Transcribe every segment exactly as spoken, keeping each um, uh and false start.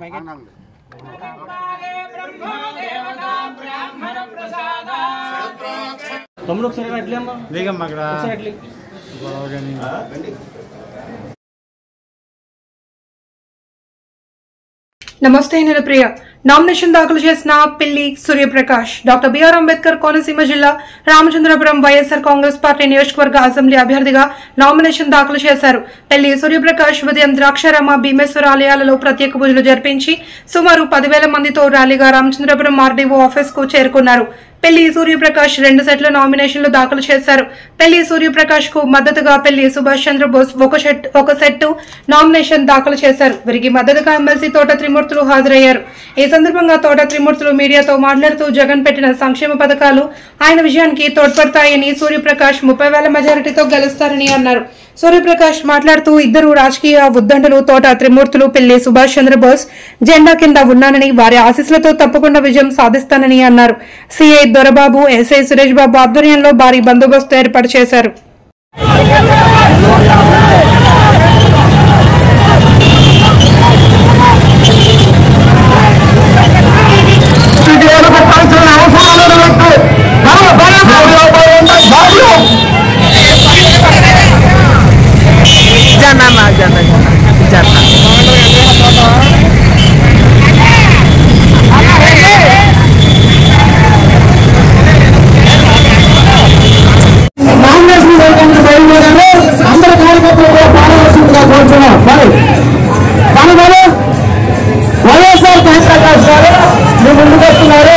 తమ్ముడు ఒకసారి అట్లే అమ్మా వేగమ్మా అక్కడ అట్లే నమస్తే నేను ప్రియ. నామినేషన్ దాఖలు చేసిన పిల్లి సూర్యప్రకాష్ డాక్టర్ బిఆర్ అంబేద్కర్ కోనసీమ జిల్లా రామచంద్రపురం వైఎస్ఆర్ కాంగ్రెస్ పార్టీ నియోజకవర్గ అసెంబ్లీ అభ్యర్థిగా నామినేషన్ దాఖలు చేశారు. పిల్లి సూర్యప్రకాష్ ఉదయం ద్రాక్షారామ భీమేశ్వర ఆలయాలలో ప్రత్యేక పూజలు జరిపించి సుమారు పదివేల మందితో ర్యాలీగా రామచంద్రపురం ఆర్డీఓ ఆఫీస్ కు చేరుకున్నారు. పెళ్లి సూర్యప్రకాష్ రెండు సెట్ల నామినేషన్లు దాఖలు చేశారు. పెళ్లి సూర్యప్రకాష్ కు మద్దతుగా పెళ్లి సుభాష్ చంద్రబోస్ ఒక సెట్ ఒక సెట్ నామినేషన్ దాఖలు చేశారు. వీరికి మద్దతుగా ఎమ్మెల్సీ తోట త్రిమూర్తులు హాజరయ్యారు. ఈ సందర్భంగా తోట త్రిమూర్తులు మీడియాతో మాట్లాడుతూ జగన్ పెట్టిన సంక్షేమ పథకాలు ఆయన విజయానికి తోడ్పడతాయని, సూర్యప్రకాష్ ముప్పై వేల మెజారిటీతో గెలుస్తారని అన్నారు. సూర్యప్రకాష్ మాట్లాడుతూ ఇద్దరు రాజకీయ ఉద్దండులు తోట త్రిమూర్తులు పెళ్లి సుభాష్ చంద్రబోస్ జెండా కింద ఉన్నానని, వారి ఆశీస్సులతో తప్పకుండా విజయం సాధిస్తానని అన్నారు. సిఐ దొరబాబు, ఎస్ఐ సురేష్ బాబు ఆధ్వర్యంలో భారీ బందోబస్తు ఏర్పాటు చేశారు. వైఎస్ఆర్ జయప్రకాష్ గారు మేము ముందుకు వస్తున్నారు.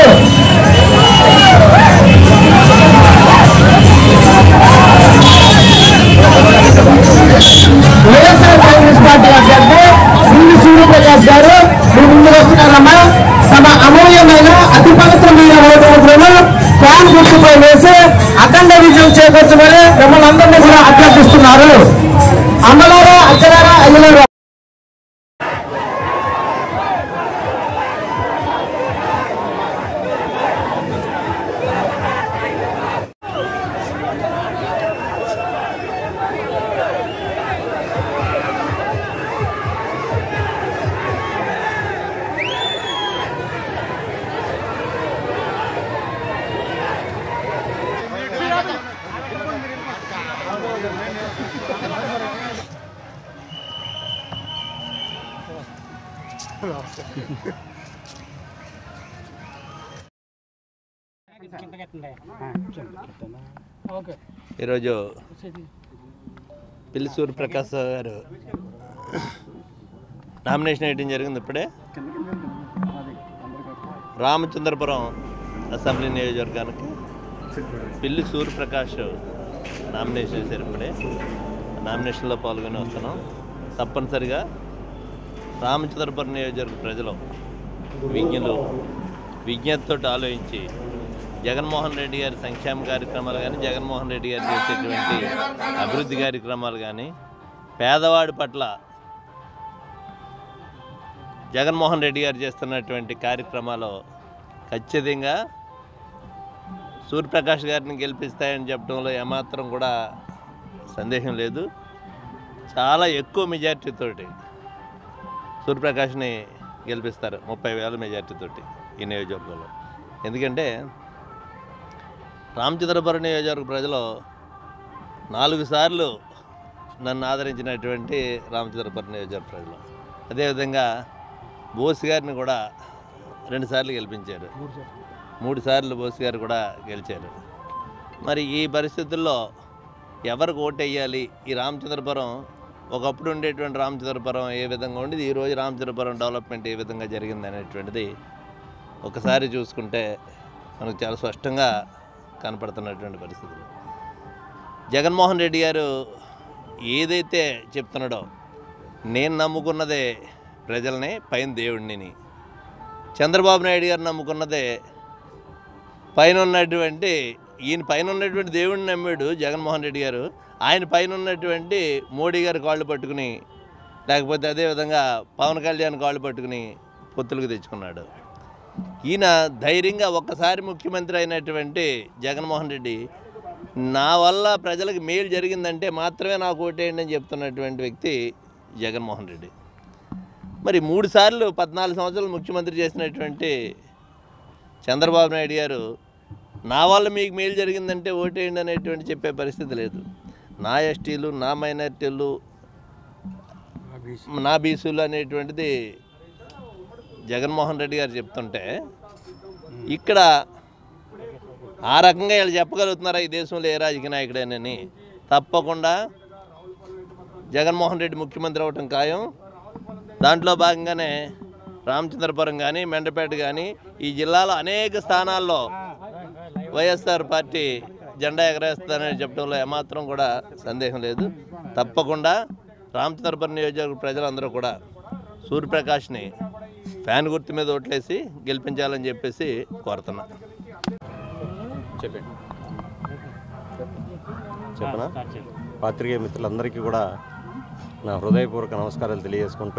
వైఎస్ఆర్ కాంగ్రెస్ పార్టీ అభ్యర్థి పిల్లి సూర్యప్రకాష్ గారు మేము ముందుకు వస్తున్నారమ్మా. తమ అమూల్యమైన అతి పవిత్రమైన ఓటును ఫ్యాన్ గుర్తుపై వేసి అఖండ విజయం చేకూర్చమని మిమ్మల్ని అందరినీ కూడా అభ్యర్థిస్తున్నారు. అమ్మలారా, అక్కలారా, అయ్యలారా. ఈరోజు పిల్లి సూర్యప్రకాష్ గారు నామినేషన్ వేయడం జరిగింది. ఇప్పుడే రామచంద్రపురం అసెంబ్లీ నియోజకవర్గానికి పిల్లి సూర్యప్రకాష్ నామినేషన్ చేశారు. ఇప్పుడే నామినేషన్లో పాల్గొని వస్తున్నాం. తప్పనిసరిగా రామచంద్రపురం నియోజకవర్గ ప్రజలు విజ్ఞులు విజ్ఞతతో ఆలోచించి జగన్మోహన్ రెడ్డి గారి సంక్షేమ కార్యక్రమాలు కానీ, జగన్మోహన్ రెడ్డి గారు చేసేటువంటి అభివృద్ధి కార్యక్రమాలు కానీ, పేదవాడి పట్ల జగన్మోహన్ రెడ్డి గారు చేస్తున్నటువంటి కార్యక్రమాలు ఖచ్చితంగా సూర్యప్రకాష్ గారిని గెలిపిస్తాయని చెప్పడంలో ఏమాత్రం కూడా సందేహం లేదు. చాలా ఎక్కువ మెజార్టీతోటి సూర్యప్రకాష్ని గెలిపిస్తారు, ముప్పై వేల మెజార్టీతోటి ఈ నియోజకవర్గంలో. ఎందుకంటే రామచంద్రపురం నియోజకవర్గ ప్రజలు నాలుగు సార్లు నన్ను ఆదరించినటువంటి రామచంద్రపురం నియోజకవర్గ ప్రజలు, అదేవిధంగా బోస్ గారిని కూడా రెండుసార్లు గెలిపించారు, మూడు సార్లు బోస్ గారు కూడా గెలిచారు. మరి ఈ పరిస్థితుల్లో ఎవరికి ఓటు వేయాలి? ఈ రామచంద్రపురం ఒకప్పుడు ఉండేటువంటి రామచంద్రపురం ఏ విధంగా ఉండేది, ఈరోజు రామచంద్రపురం డెవలప్మెంట్ ఏ విధంగా జరిగింది అనేటువంటిది ఒకసారి చూసుకుంటే మనకు చాలా స్పష్టంగా కనపడుతున్నటువంటి పరిస్థితులు. జగన్మోహన్ రెడ్డి గారు ఏదైతే చెప్తున్నాడో, నేను నమ్ముకున్నదే ప్రజల్ని, పైన దేవుడిని. చంద్రబాబు నాయుడు గారు నమ్ముకున్నదే పైన ఉన్నటువంటి, ఈయన పైన ఉన్నటువంటి దేవుడిని నమ్మాడు జగన్మోహన్ రెడ్డి గారు. ఆయన పైన ఉన్నటువంటి మోడీ గారు కాళ్ళు పట్టుకుని, లేకపోతే అదేవిధంగా పవన్ కళ్యాణ్ కాళ్ళు పట్టుకుని పొత్తులకు తెచ్చుకున్నాడు. ఈయన ధైర్యంగా ఒక్కసారి ముఖ్యమంత్రి అయినటువంటి జగన్మోహన్ రెడ్డి, నా వల్ల ప్రజలకు మేలు జరిగిందంటే మాత్రమే నాకు ఓటేయండి అని చెప్తున్నటువంటి వ్యక్తి జగన్మోహన్ రెడ్డి. మరి మూడు సార్లు పద్నాలుగు సంవత్సరాలు ముఖ్యమంత్రి చేసినటువంటి చంద్రబాబు నాయుడు గారు నా వల్ల మీకు మేలు జరిగిందంటే ఓటేయండి అనేటువంటి చెప్పే పరిస్థితి లేదు. నా ఎస్టీలు, నా మైనార్టీలు, నా బీసీలు అనేటువంటిది జగన్మోహన్ రెడ్డి గారు చెప్తుంటే ఇక్కడ ఆ రకంగా వీళ్ళు చెప్పగలుగుతున్నారా ఈ దేశంలో ఏ రాజకీయ నాయకుడేనని? తప్పకుండా జగన్మోహన్ రెడ్డి ముఖ్యమంత్రి అవ్వటం ఖాయం. దాంట్లో భాగంగానే రామచంద్రపురం కానీ, మెండపేట కానీ ఈ జిల్లాలో అనేక స్థానాల్లో వైఎస్ఆర్ పార్టీ జెండా ఎగరేస్తానని చెప్పడంలో ఏమాత్రం కూడా సందేహం లేదు. తప్పకుండా రామచంద్రపురం నియోజకవర్గ ప్రజలందరూ కూడా సూర్యప్రకాష్ని ఫ్యాన్ గుర్తు మీద ఓట్లేసి గెలిపించాలని చెప్పేసి కోరుతున్నా. చెప్పండి చెప్పనా పాత్రికేయ మిత్రులందరికీ కూడా నా హృదయపూర్వక నమస్కారాలు తెలియజేసుకుంటూ,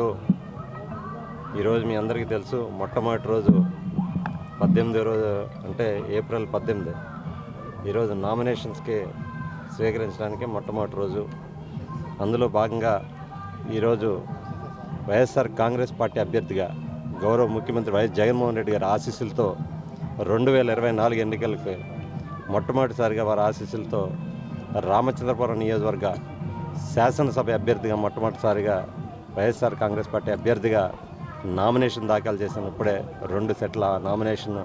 ఈరోజు మీ అందరికీ తెలుసు మొట్టమొదటి రోజు పద్దెనిమిదో రోజు అంటే ఏప్రిల్ పద్దెనిమిది ఈరోజు నామినేషన్స్కి స్వీకరించడానికి మొట్టమొదటి రోజు. అందులో భాగంగా ఈరోజు వైఎస్ఆర్ కాంగ్రెస్ పార్టీ అభ్యర్థిగా గౌరవ ముఖ్యమంత్రి వైఎస్ జగన్మోహన్ రెడ్డి గారి ఆశీస్సులతో రెండు వేల ఇరవై నాలుగు ఎన్నికలకు మొట్టమొదటిసారిగా వారి ఆశీస్సులతో రామచంద్రపురం నియోజకవర్గ శాసనసభ అభ్యర్థిగా మొట్టమొదటిసారిగా వైఎస్ఆర్ కాంగ్రెస్ పార్టీ అభ్యర్థిగా నామినేషన్ దాఖలు చేసిన ఇప్పుడే రెండు సెట్ల నామినేషన్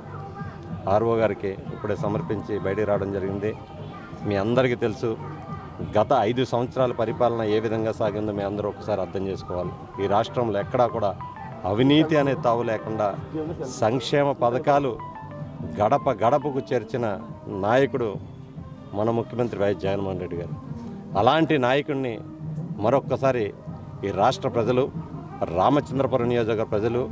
ఆర్ఓ గారికి ఇప్పుడే సమర్పించి బయటికి రావడం జరిగింది. మీ అందరికీ తెలుసు గత ఐదు సంవత్సరాల పరిపాలన ఏ విధంగా సాగిందో మీ అందరూ ఒకసారి అర్థం చేసుకోవాలి. ఈ రాష్ట్రంలో ఎక్కడా కూడా అవినీతి అనే తావు లేకుండా సంక్షేమ పథకాలు గడప గడపకు చేర్చిన నాయకుడు మన ముఖ్యమంత్రి వైఎస్ జగన్మోహన్ రెడ్డి గారు. అలాంటి నాయకుడిని మరొక్కసారి ఈ రాష్ట్ర ప్రజలు, రామచంద్రపురం నియోజకవర్గ ప్రజలు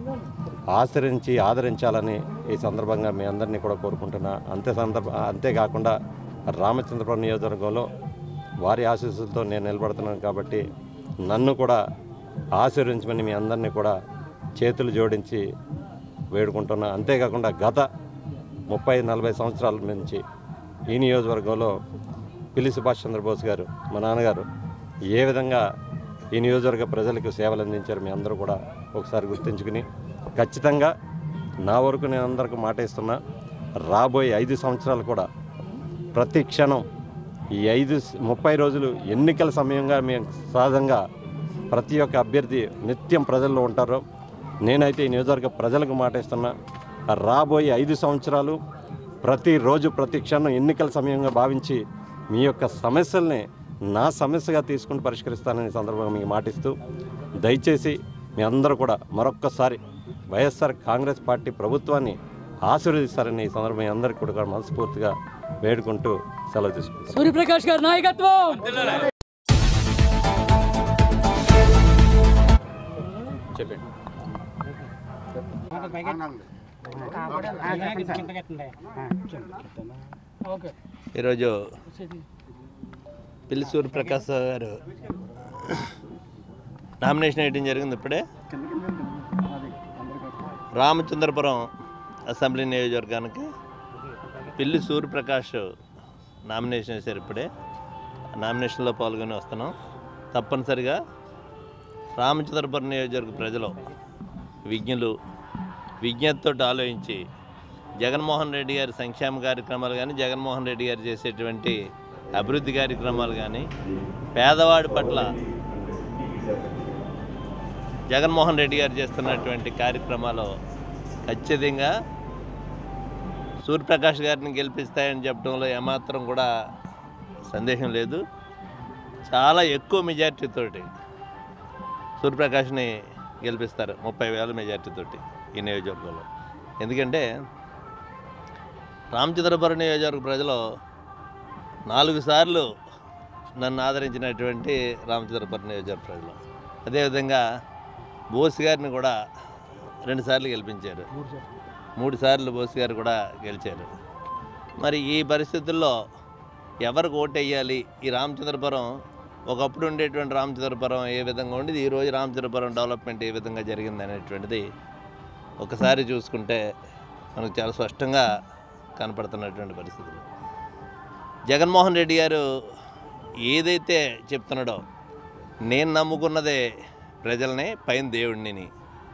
ఆచరించి ఆదరించాలని ఈ సందర్భంగా మీ అందరినీ కూడా కోరుకుంటున్నా. అంతే సందర్భ అంతేకాకుండా రామచంద్రపురం నియోజకవర్గంలో వారి ఆశీస్సులతో నేను నిలబడుతున్నాను కాబట్టి నన్ను కూడా ఆశీర్వించమని మీ అందరినీ కూడా చేతులు జోడించి వేడుకుంటున్నా. అంతేకాకుండా గత ముప్పై నలభై సంవత్సరాల నుంచి ఈ నియోజకవర్గంలో పిల్లి సుభాష్ చంద్రబోస్ గారు మా నాన్నగారు ఏ విధంగా ఈ నియోజకవర్గ ప్రజలకు సేవలు అందించారు మీ అందరూ కూడా ఒకసారి గుర్తుంచుకుని, ఖచ్చితంగా నా వరకు నేను అందరికీ మాట ఇస్తున్నా, రాబోయే ఐదు సంవత్సరాలు కూడా ప్రతి క్షణం ఈ ఐదు ముప్పై రోజులు ఎన్నికల సమయంగా మేము సహజంగా ప్రతి ఒక్క అభ్యర్థి నిత్యం ప్రజల్లో ఉంటారు. నేనైతే ఈ నియోజకవర్గ ప్రజలకు మాట ఇస్తున్నా, రాబోయే ఐదు సంవత్సరాలు ప్రతిరోజు ప్రతి క్షణం ఎన్నికల సమయంగా భావించి మీ యొక్క సమస్యల్ని నా సమస్యగా తీసుకుని పరిష్కరిస్తానని సందర్భంగా మీకు మాటిస్తూ, దయచేసి మీ అందరూ కూడా మరొక్కసారి వైఎస్ఆర్ కాంగ్రెస్ పార్టీ ప్రభుత్వాన్ని ఆశీర్వదిస్తారని ఈ సందర్భంగా మీ అందరికీ కూడా మనస్ఫూర్తిగా వేడుకుంటూ సెలవు తీసుకుంటాం. సూర్యప్రకాష్ గారి నాయకత్వం. చెప్పండి ఈరోజు పిల్లి సూర్యప్రకాష్ గారు నామినేషన్ వేయడం జరిగింది. ఇప్పుడే రామచంద్రపురం అసెంబ్లీ నియోజకవర్గానికి పిల్లి సూర్యప్రకాష్ నామినేషన్ వేశారు. ఇప్పుడే నామినేషన్లో పాల్గొని వస్తున్నాం. తప్పనిసరిగా రామచంద్రపురం నియోజకవర్గ ప్రజలు విజ్ఞులు విజ్ఞతతో ఆలోచించి జగన్మోహన్ రెడ్డి గారి సంక్షేమ కార్యక్రమాలు కానీ, జగన్మోహన్ రెడ్డి గారు చేసేటువంటి అభివృద్ధి కార్యక్రమాలు కానీ, పేదవాడి పట్ల జగన్మోహన్ రెడ్డి గారు చేస్తున్నటువంటి కార్యక్రమాలు ఖచ్చితంగా సూర్యప్రకాష్ గారిని గెలిపిస్తాయని చెప్పడంలో ఏమాత్రం కూడా సందేహం లేదు. చాలా ఎక్కువ మెజార్టీతోటి సూర్యప్రకాష్ని గెలిపిస్తారు, ముప్పై వేల మెజార్టీతోటి ఈ నియోజకవర్గంలో. ఎందుకంటే రామచంద్రపురం నియోజకవర్గ ప్రజలు నాలుగు సార్లు నన్ను ఆదరించినటువంటి రామచంద్రపురం నియోజకవర్గ ప్రజలు, అదేవిధంగా బోస్ గారిని కూడా రెండుసార్లు గెలిపించారు, మూడు సార్లు బోస్ గారు కూడా గెలిచారు. మరి ఈ పరిస్థితుల్లో ఎవరికి ఓటు వేయాలి? ఈ రామచంద్రపురం ఒకప్పుడు ఉండేటువంటి రామచంద్రపురం ఏ విధంగా ఉండేది, ఈరోజు రామచంద్రపురం డెవలప్మెంట్ ఏ విధంగా జరిగింది అనేటువంటిది ఒకసారి చూసుకుంటే మనకు చాలా స్పష్టంగా కనపడుతున్నటువంటి పరిస్థితులు. జగన్మోహన్ రెడ్డి గారు ఏదైతే చెప్తున్నాడో, నేను నమ్ముకున్నదే ప్రజల్ని, పైన దేవుడిని,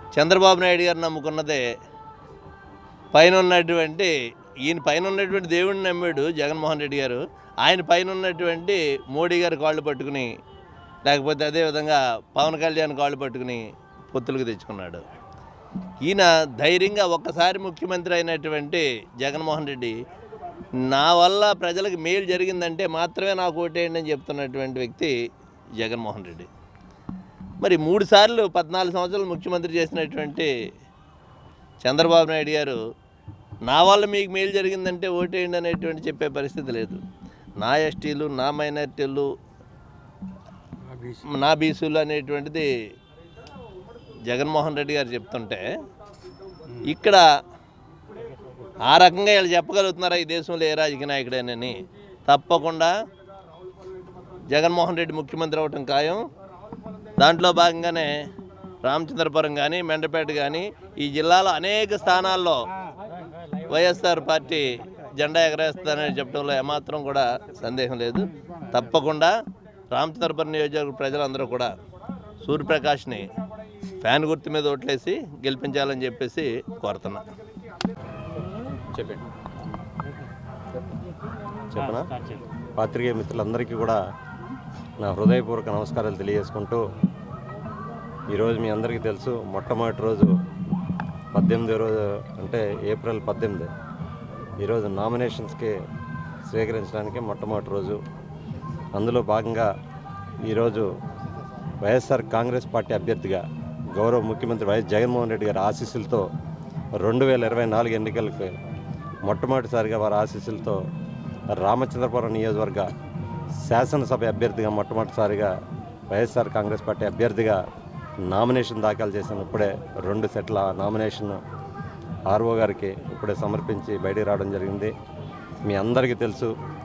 చంద్రబాబు నాయుడు గారు నమ్ముకున్నదే పైన ఉన్నటువంటి ఈయన పైన ఉన్నటువంటి దేవుడిని నమ్మాడు జగన్మోహన్ రెడ్డి గారు. ఆయన పైన ఉన్నటువంటి మోడీ గారు కాళ్ళు పట్టుకుని, లేకపోతే అదేవిధంగా పవన్ కళ్యాణ్ కాళ్ళు పట్టుకుని పొత్తులకు తెచ్చుకున్నాడు. ఈయన ధైర్యంగా ఒక్కసారి ముఖ్యమంత్రి అయినటువంటి జగన్మోహన్ రెడ్డి నా వల్ల ప్రజలకు మేలు జరిగిందంటే మాత్రమే నాకు ఓటేయండి అని చెప్తున్నటువంటి వ్యక్తి జగన్మోహన్ రెడ్డి. మరి మూడు సార్లు పద్నాలుగు సంవత్సరాలు ముఖ్యమంత్రి చేసినటువంటి చంద్రబాబు నాయుడు గారు నా వల్ల మీకు మేలు జరిగిందంటే ఓటేయండి అనేటువంటి చెప్పే పరిస్థితి లేదు. నా ఎస్టీలు, నా మైనారిటీలు, నా బీసీలు అనేటువంటిది జగన్మోహన్ రెడ్డి గారు చెప్తుంటే ఇక్కడ ఆ రకంగా వీళ్ళు చెప్పగలుగుతున్నారా ఈ దేశంలో ఏ రాజకీయ నాయకుడేనని? తప్పకుండా జగన్మోహన్ రెడ్డి ముఖ్యమంత్రి అవ్వటం ఖాయం. దాంట్లో భాగంగానే రామచంద్రపురం కానీ, మెండపేట కానీ ఈ జిల్లాలో అనేక స్థానాల్లో వైఎస్ఆర్ పార్టీ జెండా ఎగరేస్తానని చెప్పడంలో ఏమాత్రం కూడా సందేహం లేదు. తప్పకుండా రామచంద్రపురం నియోజకవర్గ ప్రజలందరూ కూడా సూర్యప్రకాష్ని ఫ్యాన్ గుర్తు మీద ఓట్లేసి గెలిపించాలని చెప్పేసి కోరుతున్నా. చెప్పండి చెప్పనా పాత్రికేయ మిత్రులందరికీ కూడా నా హృదయపూర్వక నమస్కారాలు తెలియజేసుకుంటూ, ఈరోజు మీ అందరికీ తెలుసు మొట్టమొదటి రోజు పద్దెనిమిదో రోజు అంటే ఏప్రిల్ పద్దెనిమిది ఈరోజు నామినేషన్స్కి స్వీకరించడానికి మొట్టమొదటి రోజు. అందులో భాగంగా ఈరోజు వైఎస్ఆర్ కాంగ్రెస్ పార్టీ అభ్యర్థిగా గౌరవ ముఖ్యమంత్రి వైఎస్ జగన్మోహన్ రెడ్డి గారి ఆశీస్సులతో రెండు వేల ఇరవై నాలుగు ఎన్నికలకు మొట్టమొదటిసారిగా వారి ఆశీస్సులతో రామచంద్రపురం నియోజకవర్గ శాసనసభ అభ్యర్థిగా మొట్టమొదటిసారిగా వైఎస్ఆర్ కాంగ్రెస్ పార్టీ అభ్యర్థిగా నామినేషన్ దాఖలు చేసిన ఇప్పుడే రెండు సెట్ల నామినేషన్ ఆర్ఓ గారికి ఇప్పుడే సమర్పించి బయటికి రావడం జరిగింది. మీ అందరికీ తెలుసు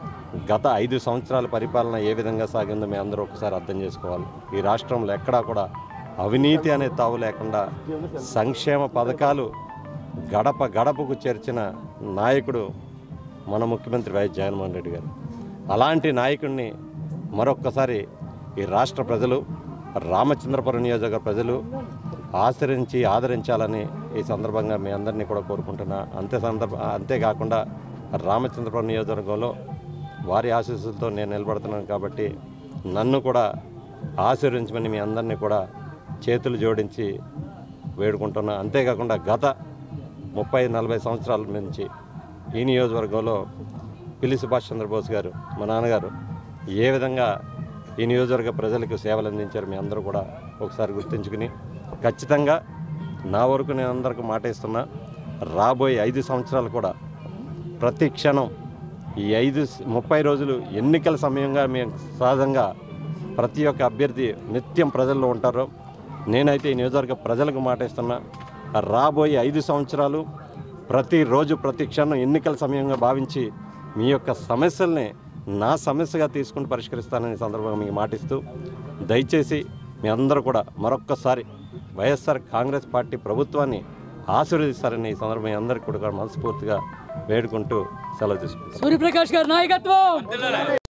గత ఐదు సంవత్సరాల పరిపాలన ఏ విధంగా సాగిందో మీ అందరూ ఒకసారి అర్థం చేసుకోవాలి. ఈ రాష్ట్రంలో ఎక్కడా కూడా అవినీతి అనే తావు లేకుండా సంక్షేమ పథకాలు గడప గడపకు చేర్చిన నాయకుడు మన ముఖ్యమంత్రి వైఎస్ జగన్మోహన్ రెడ్డి గారు. అలాంటి నాయకుడిని మరొక్కసారి ఈ రాష్ట్ర ప్రజలు, రామచంద్రపురం నియోజకవర్గ ప్రజలు ఆచరించి ఆదరించాలని ఈ సందర్భంగా మీ అందరినీ కూడా కోరుకుంటున్నా. అంతే సందర్భ అంతేకాకుండా రామచంద్రపురం నియోజకవర్గంలో వారి ఆశీస్సులతో నేను నిలబడుతున్నాను కాబట్టి నన్ను కూడా ఆశీర్వించమని మీ అందరినీ కూడా చేతులు జోడించి వేడుకుంటున్నా. అంతేకాకుండా గత ముప్పై నలభై సంవత్సరాల నుంచి ఈ నియోజకవర్గంలో పిల్లి సుభాష్ చంద్రబోస్ గారు మా నాన్నగారు ఏ విధంగా ఈ నియోజకవర్గ ప్రజలకు సేవలు అందించారు మీ అందరూ కూడా ఒకసారి గుర్తుంచుకుని, ఖచ్చితంగా నా వరకు నేను అందరికీ మాట ఇస్తున్నా, రాబోయే ఐదు సంవత్సరాలు కూడా ప్రతి క్షణం ఈ ఐదు ముప్పై రోజులు ఎన్నికల సమయంగా మేము సహజంగా ప్రతి ఒక్క అభ్యర్థి నిత్యం ప్రజల్లో ఉంటారు. నేనైతే ఈ నియోజకవర్గ ప్రజలకు మాట ఇస్తున్నా, రాబోయే ఐదు సంవత్సరాలు ప్రతిరోజు ప్రతి క్షణం ఎన్నికల సమయంగా భావించి మీ యొక్క సమస్యల్ని నా సమస్యగా తీసుకుని పరిష్కరిస్తానని సందర్భంగా మీకు మాటిస్తూ, దయచేసి మీ అందరూ కూడా మరొక్కసారి వైఎస్ఆర్ కాంగ్రెస్ పార్టీ ప్రభుత్వాన్ని ఆశీర్వదిస్తారని ఈ సందర్భంగా మీ అందరికీ కూడా మనస్ఫూర్తిగా వేడుకుంటూ సెలవు తీసుకుంటాం. సూర్యప్రకాష్ గారి నాయకత్వం.